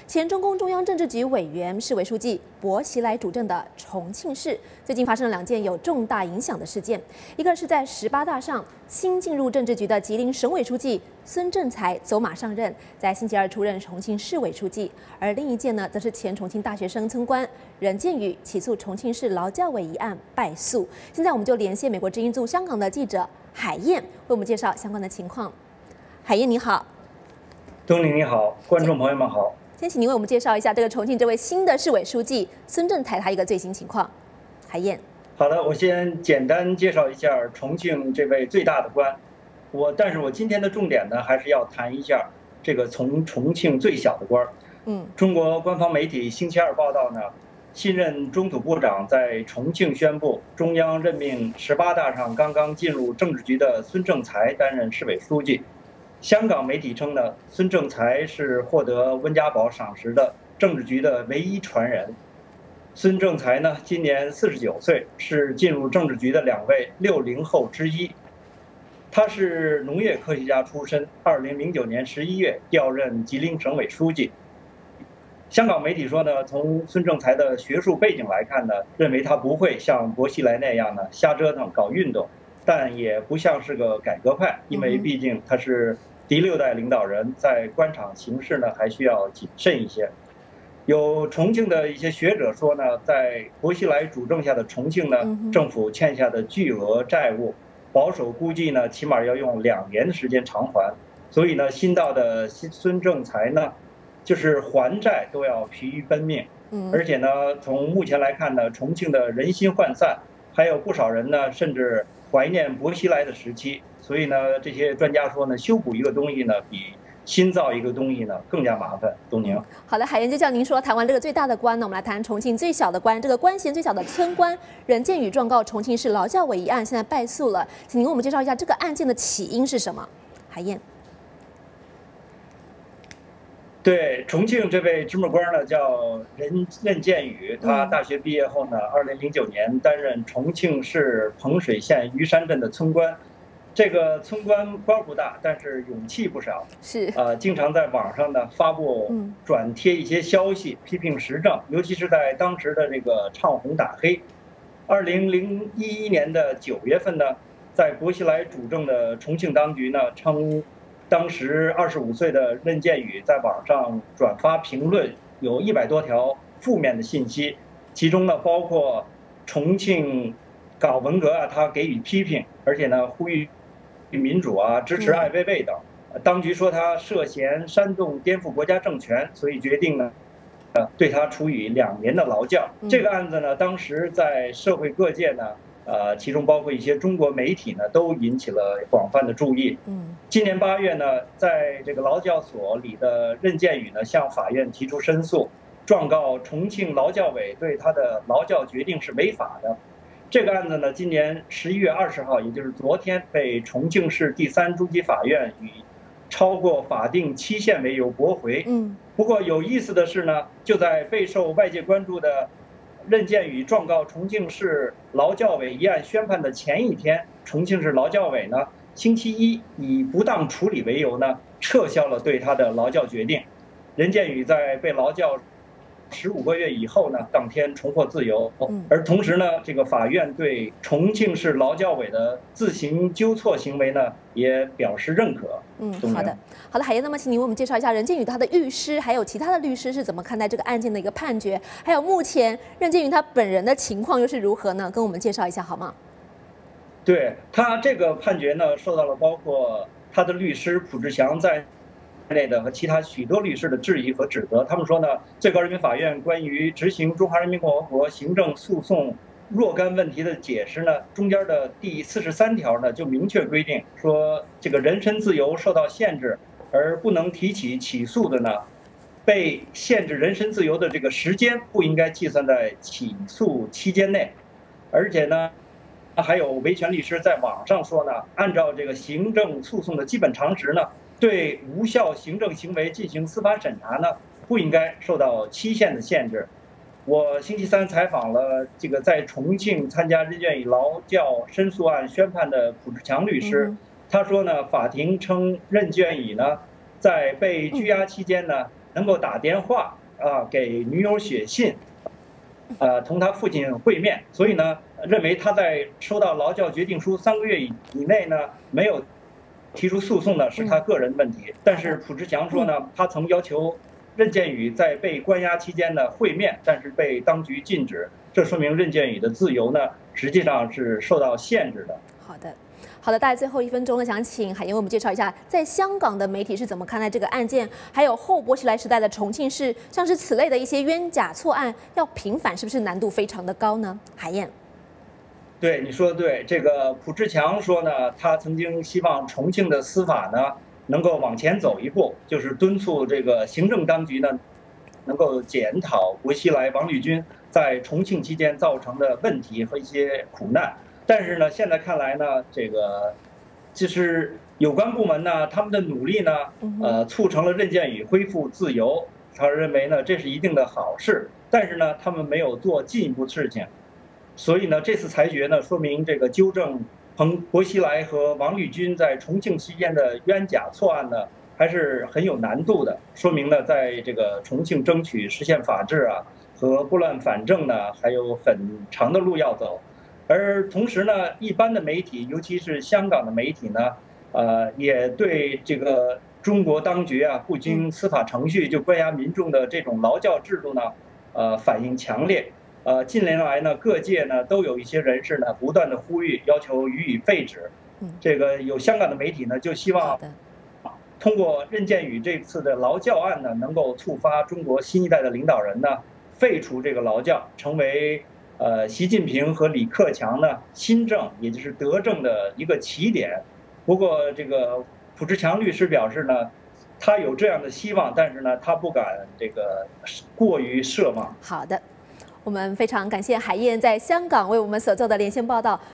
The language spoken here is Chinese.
前中共中央政治局委员、市委书记薄熙来主政的重庆市，最近发生了2件有重大影响的事件。一个是在18大上新进入政治局的吉林省委书记孙政才走马上任，在星期二出任重庆市委书记；而另一件呢，则是前重庆大学生村官任建宇起诉重庆市劳教委一案败诉。现在我们就连线美国之音驻香港的记者海燕，为我们介绍相关的情况。海燕你好。 东林你好，观众朋友们好。 先请您为我们介绍一下这个重庆这位新的市委书记孙政才他一个最新情况。海燕。 好的，我先简单介绍一下重庆这位最大的官。但是我今天的重点呢，还是要谈一下这个从重庆最小的官。中国官方媒体星期二报道呢，新任中土部长在重庆宣布，中央任命18大上刚刚进入政治局的孙政才担任市委书记。香港媒体称呢，孙政才是获得温家宝赏识的政治局的唯一传人。孙政才呢，今年49岁，是进入政治局的2位60后之一。他是农业科学家出身，2009年11月调任吉林省委书记。香港媒体说呢，从孙政才的学术背景来看呢，认为他不会像薄熙来那样呢瞎折腾搞运动，但也不像是个改革派，因为毕竟他是第6代领导人，在官场行事呢还需要谨慎一些。有重庆的一些学者说呢，在薄熙来主政下的重庆呢，政府欠下的巨额债务，保守估计呢，起码要用2年的时间偿还。所以呢，新到的孙政才呢，就是还债都要疲于奔命。而且呢，从目前来看呢，重庆的人心涣散，还有不少人呢，甚至怀念薄熙来的时期。所以呢，这些专家说呢，修补一个东西呢，比新造一个东西呢更加麻烦。东宁。 好的，海燕，就像您说，谈完这个最大的官呢，我们来谈重庆最小的官。这个官衔最小的村官任建宇状告重庆市劳教委一案，现在败诉了，请您为我们介绍一下这个案件的起因是什么？海燕。 对，重庆这位芝麻官呢叫任建宇，他大学毕业后呢，2009年担任重庆市彭水县余山镇的村官。这个村官官不大，但是勇气不少，经常在网上呢发布、转贴一些消息，批评时政，尤其是在当时的这个唱红打黑。2011年的9月份呢，在薄熙来主政的重庆当局呢称，当时25岁的任建宇在网上转发评论有100多条负面的信息，其中呢包括重庆搞文革啊，他给予批评，而且呢呼吁民主啊，支持爱薇薇等。当局说他涉嫌煽动颠覆国家政权，所以决定呢，对他处以2年的劳教。这个案子呢，当时在社会各界呢，其中包括一些中国媒体呢，都引起了广泛的注意。今年8月呢，在这个劳教所里的任建宇呢，向法院提出申诉，状告重庆劳教委对他的劳教决定是违法的。这个案子呢，今年11月20号，也就是昨天，被重庆市第3中级法院以超过法定期限为由驳回。不过有意思的是呢，就在备受外界关注的任建宇状告重庆市劳教委一案宣判的前一天，重庆市劳教委呢，星期一以不当处理为由呢，撤销了对他的劳教决定。任建宇在被劳教15个月以后呢，当天重获自由。而同时呢，这个法院对重庆市劳教委的自行纠错行为呢，也表示认可。 好的，海燕，那么请您为我们介绍一下任建宇他的律师，还有其他的律师是怎么看待这个案件的一个判决，还有目前任建宇他本人的情况又是如何呢？跟我们介绍一下好吗？ 对，他这个判决呢，受到了包括他的律师蒲志祥在内的和其他许多律师的质疑和指责。他们说呢，最高人民法院关于执行《中华人民共和国行政诉讼若干问题》的解释呢，中间的第43条呢就明确规定说，这个人身自由受到限制而不能提起起诉的呢，被限制人身自由的这个时间不应该计算在起诉期间内。而且呢，还有维权律师在网上说呢，按照这个行政诉讼的基本常识呢，对无效行政行为进行司法审查呢，不应该受到期限的限制。我星期3采访了这个在重庆参加任建宇劳教申诉案宣判的蒲志强律师，他说呢，法庭称任建宇呢，在被拘押期间呢， 能够打电话给女友写信，同他父亲会面，所以呢，认为他在收到劳教决定书3个月以内呢没有提出诉讼呢是他个人问题。但是卜志强说呢，他曾要求任建宇在被关押期间呢会面，但是被当局禁止，这说明任建宇的自由呢实际上是受到限制的。 好的，大概最后1分钟了，想请海燕为我们介绍一下，在香港的媒体是怎么看待这个案件，还有后薄熙来时代的重庆市，像是此类的一些冤假错案，要平反是不是难度非常的高呢？海燕， 对，你说的对，这个卜志强说呢，他曾经希望重庆的司法呢能够往前走一步，就是敦促这个行政当局呢能够检讨薄熙来、王立军在重庆期间造成的问题和一些苦难。但是呢，现在看来呢，这个就是有关部门呢，他们的努力呢，促成了任建宇恢复自由。他认为呢，这是一定的好事。但是呢，他们没有做进一步事情。所以呢，这次裁决呢，说明这个纠正薄熙来和王立军在重庆期间的冤假错案呢，还是很有难度的。说明呢，在这个重庆争取实现法治和拨乱反正呢，还有很长的路要走。而同时呢，一般的媒体，尤其是香港的媒体呢，也对这个中国当局不经司法程序就关押民众的这种劳教制度呢，反应强烈。近年来呢，各界呢都有一些人士呢不断的呼吁，要求予以废止。这个有香港的媒体呢就希望通过任建宇这次的劳教案呢，能够触发中国新一代的领导人呢废除这个劳教，成为习近平和李克强呢新政，也就是德政的一个起点。不过这个卜志强律师表示呢，他有这样的希望，但是呢，他不敢这个过于奢望。 好的，我们非常感谢海燕在香港为我们所做的连线报道。